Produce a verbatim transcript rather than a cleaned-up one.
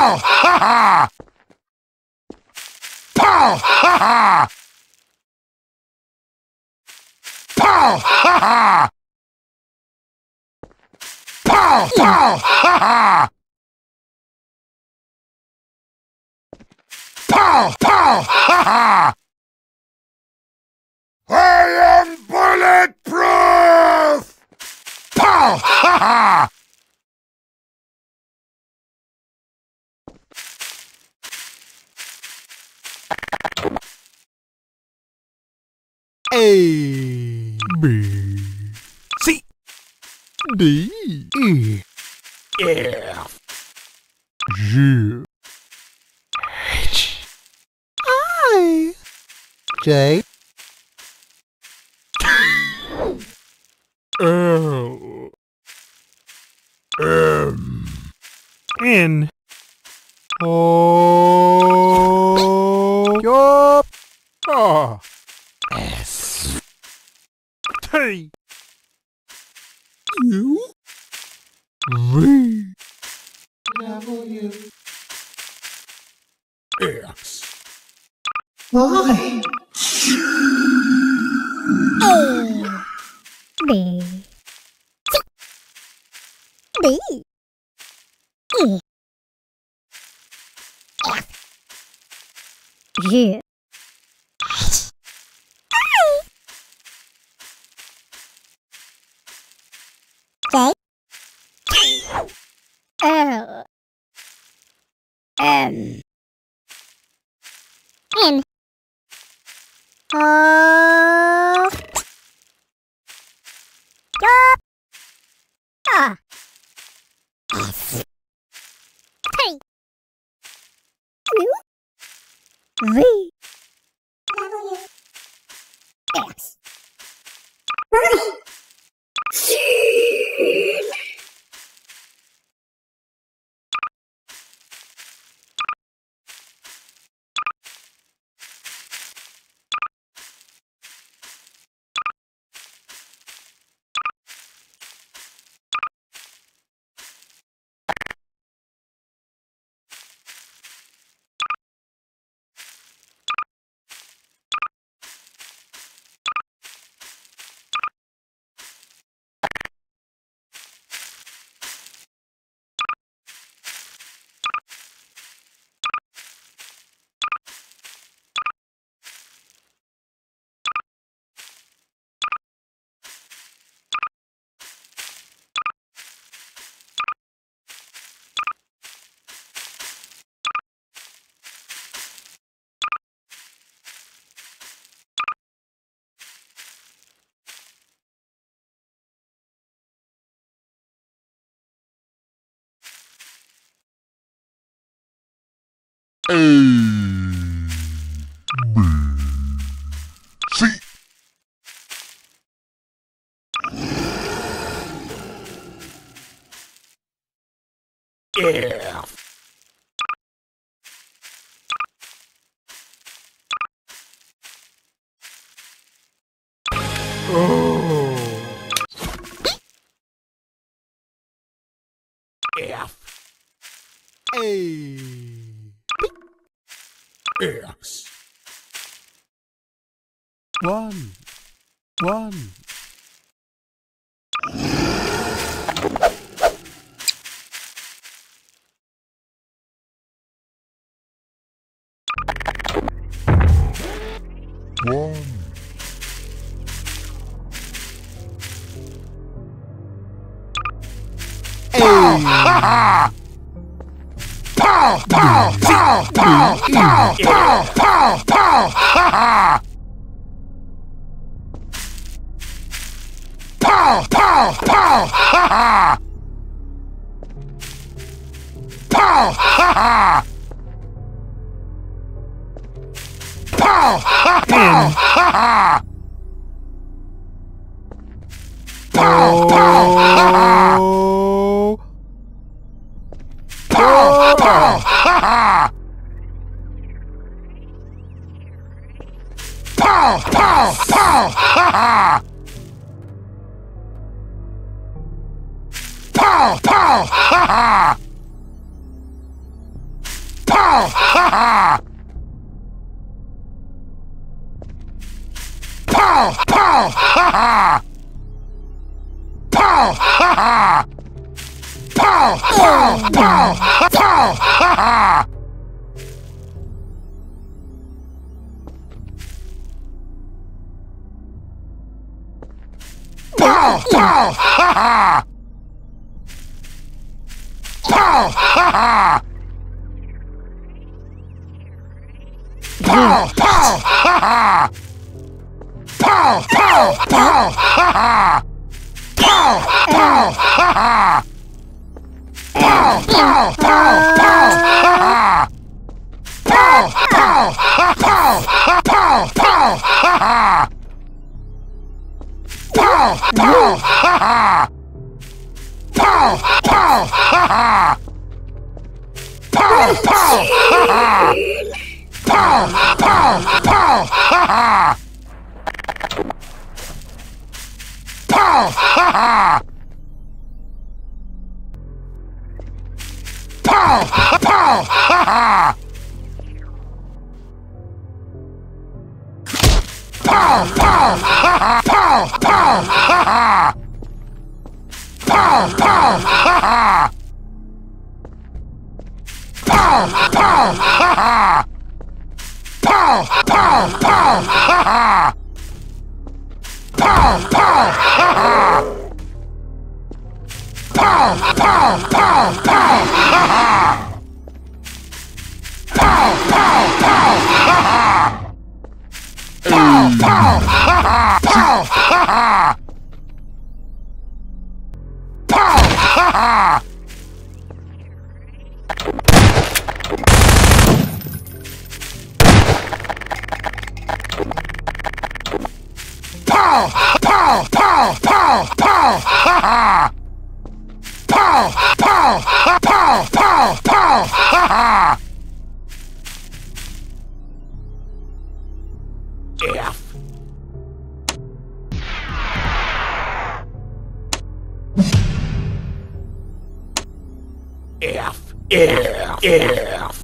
Pow! Ha ha! Pow! Ha ha! Pow! Ha ha! Pow! Pow! Ha ha! Pow! Pow! Ha ha! I am bulletproof! Pow! Ha ha! A, B, C, D, E, F, G, H, I, J, L, M, N, O, yup, ah. S T U V W X Y A B C D E F G J L M N O P S T U V W X Y Z. A, B, C, F, O, F, A, X, one, one, one, pow! Ha ha! Pow! Pow! Pow! Pow! Pow! Pow! Pow! Pow! Ha ha! Pow! Pow! Pow! Ha ha! Pow! Ha ha! Pow! Ha pow! Ha ha! Pow! Pow! Ha ha! Pow! Pow! Ha ha! Pow! Pow! Pow! Ha ha! Pow! Pow! Ha ha! Pow! Pow! Ha ha! Pow! Ha ha! Pow! Pow! Pow! Pow! Ha ha! Pow! Pow! Ha ha! Pow! Ha ha! Pow! Pow! Ha ha! Pow! Pow! Pow! Ha ha! Pow! Pow! Ha ha! Pow! Pow! Pow! Pow! Ha ha! Pow! Pow! Ha pow! Ha pow! Pow! Ha ha! Pow! Pow! Ha ha! Pow! Pow! Ha ha! Pow! Pow! Ha ha! Pow! Pow! Pow! Ha ha! Pow! Ha ha! Pow! Pow! Ha ha! Pow! Pow! Ha ha! Pow! Pow! Ha ha! Pow! Pow! Ha ha! Pow! Pow! Ha ha! Pow! Pow! Pow! Ha ha! Pow! Pow! Ha ha! Pow! Pow! Pow! Pow! Ha ha! Pow! Pow! Pow! Ha ha! Pow! Pow! Ha ha! Pow! Ha ha! Pow! Ha ha! Pow! Pow! Pow! Pow! Pow! Ha ha! Pow! Pow! Ha pow! Pow! Pow! Ha ha! F. F. F. F.